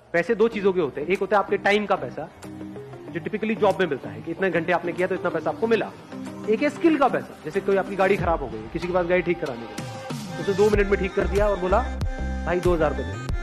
पैसे दो चीजों के होते हैं, एक होता है आपके टाइम का पैसा जो टिपिकली जॉब में मिलता है कि इतने घंटे आपने किया तो इतना पैसा आपको मिला। एक है स्किल का पैसा, जैसे कोई आपकी गाड़ी खराब हो गई, किसी के पास गाड़ी ठीक करानी है, उसने 2 मिनट में ठीक कर दिया और बोला भाई 2000 रुपये दे।